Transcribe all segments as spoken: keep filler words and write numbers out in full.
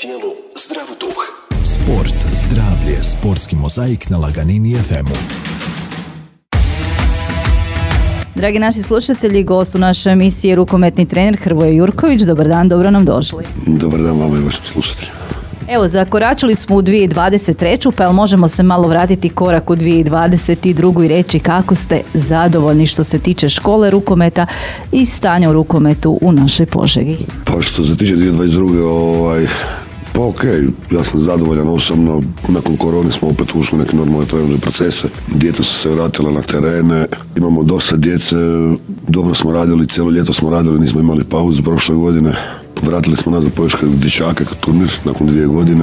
tijelu, zdrav duh. Sport, zdravlje, sportski mozaik na Laganini ef emu. Dragi naši slušatelji, gost u našoj emisiji je rukometni trener Hrvoje Jurković. Dobar dan, dobro nam došli. Dobar dan vama i vašim slušateljima. Evo, zakoračili smo u dvije tisuće dvadeset treću. pa jel možemo se malo vratiti korak u dvije tisuće dvadeset drugu i reći kako ste zadovoljni što se tiče škole rukometa i stanja u rukometu u našoj Požegi? Pa što se tiče dvije tisuće dvadeset druge. ovaj... Pa okej, okay, ja sam zadovoljan osobno, nakon korone smo opet ušli u neke normalne trenerske procese, djeca su se vratila na terene, imamo dosta djece, dobro smo radili, cijelo ljeto smo radili, nismo imali pauzu prošle godine, vratili smo nazad polješke dječake turnir nakon dvije godine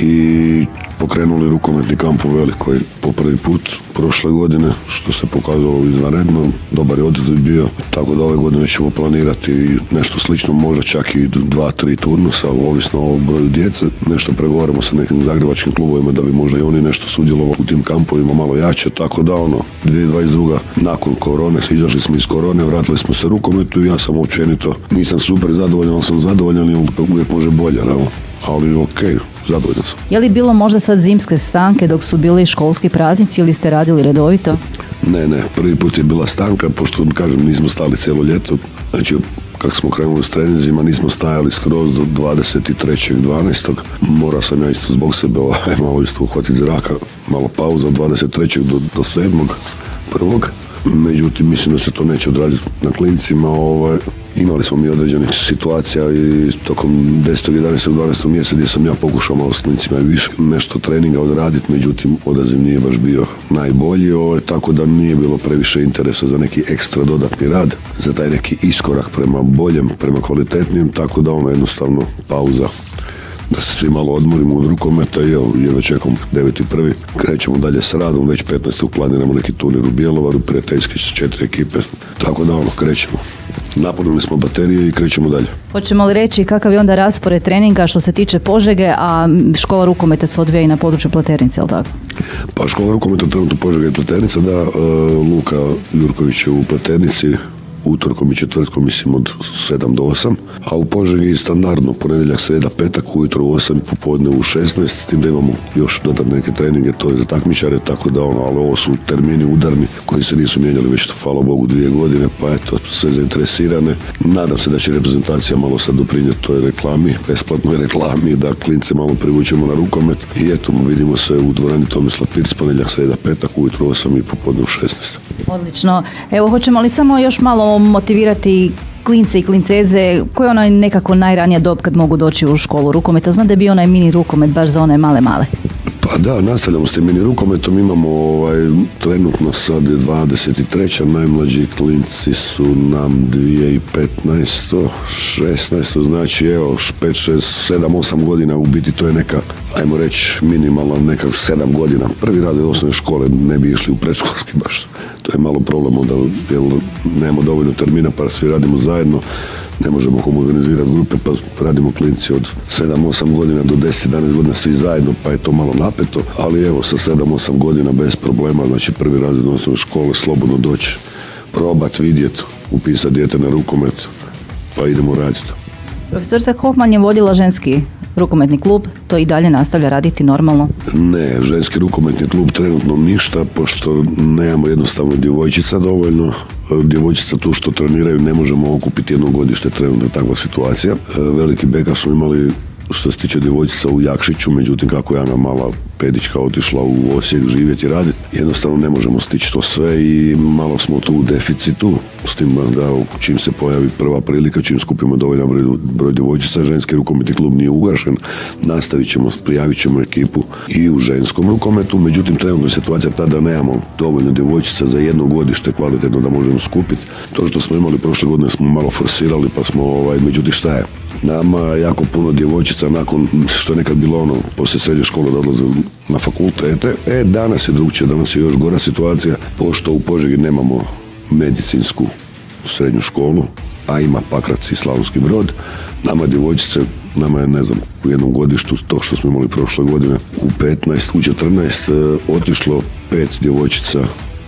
i pokrenuli rukometni kamp u Velikoj po prvi put prošle godine, što se pokazalo izvanredno, dobar je odaziv bio, tako da ove godine ćemo planirati nešto slično, možda čak i dva, tri turnusa, ovisno o broju djece, nešto pregovaramo sa nekim zagrebačkim klubovima da bi možda i oni nešto sudjelovali u tim kampovima malo jače, tako da ono, dvije tisuće dvadeset druga nakon korone, izašli smo iz korone, vratili smo se rukometu i ja sam općenito, nisam super zadovoljan, ali sam zadovoljan i uvijek može bolje, ali, ali okej. Okay. Zadovoljan sam. Je li bilo možda sad zimske stanke dok su bili školski praznici ili ste radili redovito? Ne, ne, prvi put je bila stanka, pošto kažem nismo stali cijelo ljeto, znači kako smo krenuli s treninzima nismo stajali skroz do dvadeset trećeg dvanaestog Morao sam ja isto zbog sebe ovaj, malo isto uhvatiti zraka, malo pauza od dvadeset trećeg do, do sedmog prvog Međutim, mislim da se to neće odraditi na klincima. Ovaj, imali smo mi određenih situacija i tokom desetog, jedanaestog, dvanaestog mjeseca gdje sam ja pokušao malo s klincima i više nešto treninga odraditi, međutim odaziv nije baš bio najbolji, ovaj, tako da nije bilo previše interesa za neki ekstra dodatni rad, za taj neki iskorak prema boljem, prema kvalitetnijem, tako da ono jednostavno pauza. Da se svi malo odmorimo od rukometa i evo, jedva čekam deveti prvi krećemo dalje s radom, već petnaestog planiramo neki turnir u Bjelovaru, prijateljski s četiri ekipe, tako da ono, krećemo. Napunili smo baterije i krećemo dalje. Hoćemo li reći kakav je onda raspored treninga što se tiče Požege, a škola rukometa se odvija i na području Pleternice, je li tako? Pa škola rukometa trenutno Požega i Pleternica, da, Luka Jurković je u Pleternici, utorkom i četvrtkom mislim od sedam do osam, a u Požegi standardno ponedjeljak, srijeda, petak, ujutro u osam, popodne u šesnaest, s tim da imamo još dodatne neke treninge, to je za takmičare, tako da ono, ali ovo su termini udarni koji se nisu mijenjali već, hvala Bogu, dvije godine, pa eto, sve zainteresirane. Nadam se da će reprezentacija malo sad doprinijeti toj reklami, besplatnoj reklami, da klince malo privučemo na rukomet i eto, vidimo se u dvorani Tomislav Pirc, ponedjeljak, srijeda, petak, ujutro u osam i popodne u šesnaest. Odlično. Evo, hoćemo li samo još malo motivirati klince i klinceze, koja je onaj nekako najranija dob kad mogu doći u školu rukometa? Znam da je bio onaj mini rukomet baš za one male male. Pa da, nastavljamo s tim mini rukometom, imamo ovaj, trenutno sad je dvadeset treća najmlađi klinci su nam dvije tisuće petnaesta, šesnaesta, znači evo pet, šest, sedam, osam godina, u biti to je neka, ajmo reći minimalna neka sedam godina. Prvi razred osnovne škole ne bi išli u predškolski baš. To je malo problem onda, jer nemamo dovoljno termina pa svi radimo zajedno, ne možemo homogenizirati grupe pa radimo klinci od sedam, osam godina do deset, jedanaest godina svi zajedno pa je to malo napeto, ali evo sa sedam, osam godina bez problema, znači prvi razred osnovne škole, slobodno doći, probati, vidjeti, upisati dijete na rukomet pa idemo raditi. Profesorica Hoffman je vodila ženski rukometni klub, to i dalje nastavlja raditi normalno? Ne, ženski rukometni klub trenutno ništa, pošto nemamo jednostavno djevojčica dovoljno. Djevojčica tu što treniraju ne možemo okupiti jedno godište, trenutno je takva situacija. Veliki backup smo imali što se tiče djevojčica u Jakšiću, međutim kako je Ana mala pedička otišla u Osijek živjeti i raditi, jednostavno ne možemo stići to sve i malo smo tu u deficitu, s tim da čim se pojavi prva prilika, čim skupimo dovoljan broj, broj djevojčica, ženski rukometni klub nije ugašen, nastavit ćemo, prijavit ćemo ekipu i u ženskom rukometu, međutim trenutno je situacija ta da nemamo dovoljno djevojčica za jedno godište kvalitetno da možemo skupiti. To što smo imali prošle godine smo malo forsirali pa smo, ovaj, međutim šta je? Nama jako puno djevojčica nakon što je nekad bilo ono, poslije srednje škole da odlaze na fakultete, e danas je drugčije, danas je još gora situacija, pošto u Požegi nemamo medicinsku srednju školu, a ima Pakrac i Slavonski Brod, nama djevojčice, nama je ne znam, u jednom godištu, to što smo imali prošle godine, u petnaest, u četrnaest, otišlo pet djevojčica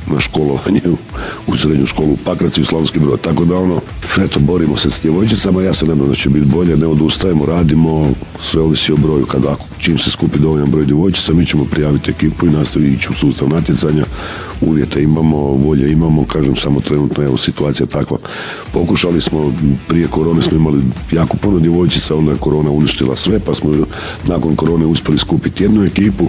na školovanje u srednju školu u Pakracu i Slavonski Brod. Tako da ono, eto, borimo se s djevojčicama, ja se nadam da će biti bolje, ne odustajemo, radimo, sve ovisi o broju. Kad ako čim se skupi dovoljan broj djevojčica, mi ćemo prijaviti ekipu i nastaviti ići u sustav natjecanja. Uvjete imamo, volje imamo, kažem, samo trenutno, evo, situacija takva. Pokušali smo, prije korone smo imali jako puno djevojčica, onda je korona uništila sve, pa smo nakon korone uspjeli skupiti jednu ekipu.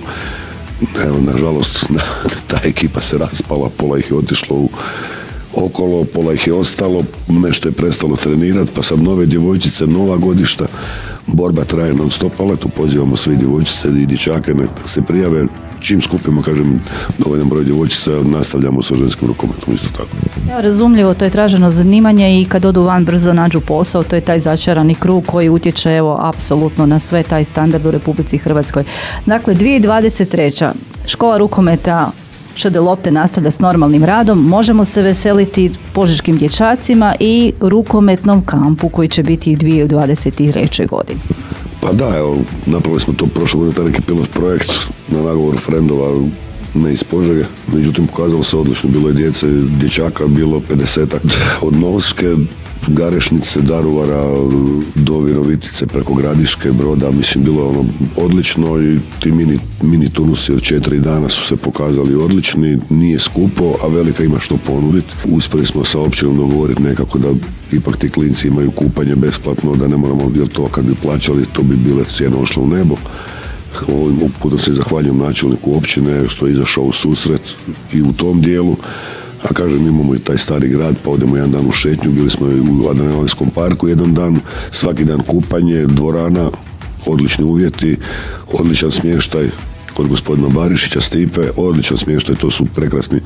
Evo, nažalost, ta ekipa se raspala, pola ih je otišlo u okolo, pola ih je ostalo, nešto je prestalo trenirati, pa sad nove djevojčice, nova godišta, borba traje non stop, ali tu pozivamo sve djevojčice i dječake nek se prijave. Čim skupimo, kažem, dovoljan broj djevojčica, nastavljamo sa ženskim rukometom isto tako. Evo, razumljivo, to je traženo zanimanje i kad odu van brzo nađu posao, to je taj začarani krug koji utječe, evo, apsolutno na sve taj standard u Republici Hrvatskoj. Dakle, dvije tisuće dvadeset treća škola rukometa Š D Lopte nastavlja s normalnim radom, možemo se veseliti požeškim dječacima i rukometnom kampu koji će biti i dvije tisuće dvadeset treće godine. Pa da, evo, napravili smo to prošle godine, taj neki pilot projekt na nagovoru frendova, ne iz Požege, međutim pokazalo se odlično, bilo je djece, dječaka, bilo pedesetak od Novske, Garešnice, Daruvara do Virovitice, preko Gradiške, Broda, mislim, bilo je ono odlično i ti mini, mini turnusi od četiri dana su se pokazali odlični, nije skupo, a Velika ima što ponuditi. Uspjeli smo sa općinom dogovoriti nekako da ipak ti klinci imaju kupanje besplatno, da ne moramo, jer to kad bi plaćali, to bi bile cijene ošle u nebo. Ovim putem se zahvaljujem načelniku općine što je izašao u susret i u tom dijelu. A kažem, imamo i taj stari grad, pa odemo jedan dan u šetnju, bili smo u Adrenalinskom parku jedan dan, svaki dan kupanje, dvorana, odlični uvjeti, odličan smještaj kod gospodina Barišića, Stipe, odličan smještaj, to su prekrasni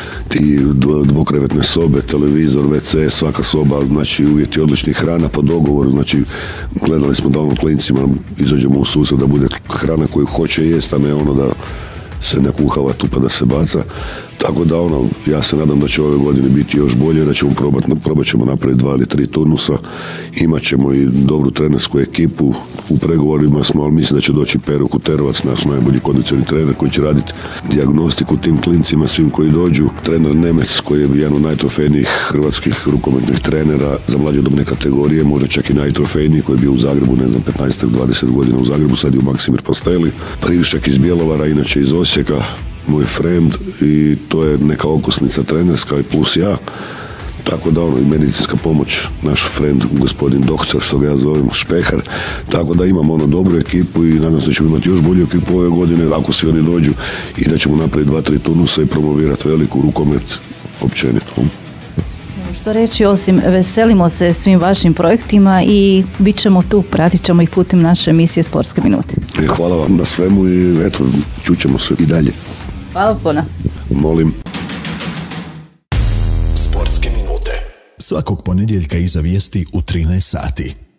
ti dvokrevetne sobe, televizor, ve ce, svaka soba, znači uvjeti odlični, hrana po dogovoru, znači gledali smo da ono klincima izađemo u susret da bude hrana koju hoće jest, a ne ono da se ne kuhava tu pa da se baca. Tako da ono, ja se nadam da će ove godine biti još bolje, da ćemo probati, probat ćemo napraviti dva ili tri turnusa, imat ćemo i dobru trenersku ekipu, u pregovorima smo, ali mislim da će doći Pero Kuterovac, naš najbolji kondicioni trener koji će raditi dijagnostiku tim klincima, svim koji dođu. Trener Nemec koji je jedan od najtrofejnijih hrvatskih rukometnih trenera za mlađe dobne kategorije, možda čak i najtrofejniji, koji je bio u Zagrebu, ne znam, petnaest do dvadeset godina u Zagrebu, sad je u Maksimir Posteli. Privišak iz Bjelovara, inače iz Osijeka, moj friend, i to je neka okosnica trenerska i plus ja. Tako da ono, i medicinska pomoć, naš friend, gospodin doktor, što ga ja zovem, Špehar. Tako da imamo ono dobru ekipu i nadam se da ćemo imati još bolju ekipu ove godine, ako svi oni dođu, i da ćemo napraviti dva, tri turnusa i promovirati veliku rukomet općenito. Što reći, osim veselimo se svim vašim projektima i bit ćemo tu, pratit ćemo ih putem naše emisije Sportske minute. Hvala vam na svemu i eto, čućemo se i dalje. Hvala puno. Molim. Sportske minute. Svakog ponedjeljka iza vijesti u trinaest sati.